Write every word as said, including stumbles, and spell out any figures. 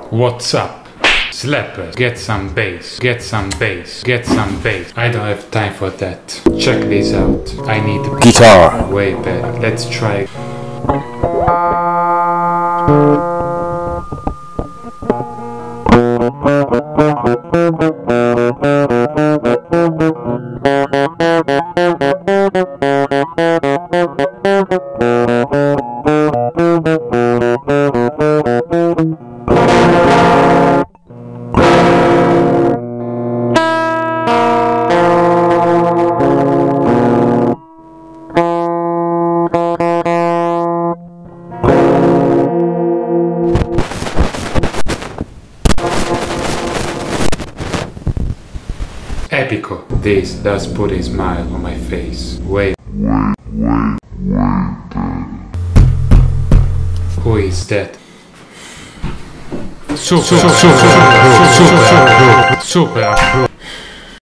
What's up? Slappers, get some bass, get some bass, get some bass. I don't have time for that. Check this out. I need guitar. Way better. Let's try. Epico. This does put a smile on my face. Wait. Wait, wait, wait. Who is that? Super, super, super, super, super, super.